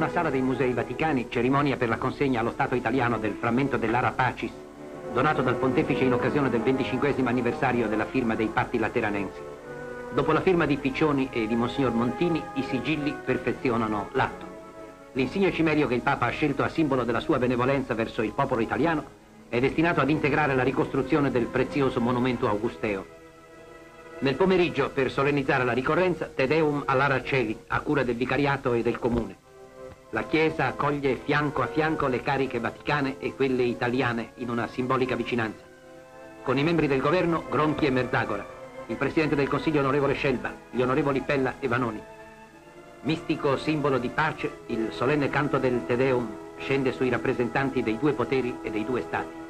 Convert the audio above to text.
una sala dei Musei Vaticani, cerimonia per la consegna allo Stato italiano del frammento dell'Ara Pacis, donato dal Pontefice in occasione del 25° anniversario della firma dei Patti Lateranensi. Dopo la firma di Piccioni e di Monsignor Montini, i sigilli perfezionano l'atto. L'insigne cimelio che il Papa ha scelto a simbolo della sua benevolenza verso il popolo italiano è destinato ad integrare la ricostruzione del prezioso monumento augusteo. Nel pomeriggio, per solennizzare la ricorrenza, Te Deum all'Ara Celi, a cura del Vicariato e del Comune. La Chiesa accoglie fianco a fianco le cariche vaticane e quelle italiane in una simbolica vicinanza. Con i membri del governo, Gronchi e Merzagora, il Presidente del Consiglio onorevole Scelba, gli onorevoli Pella e Vanoni. Mistico simbolo di pace, il solenne canto del Te Deum scende sui rappresentanti dei due poteri e dei due Stati.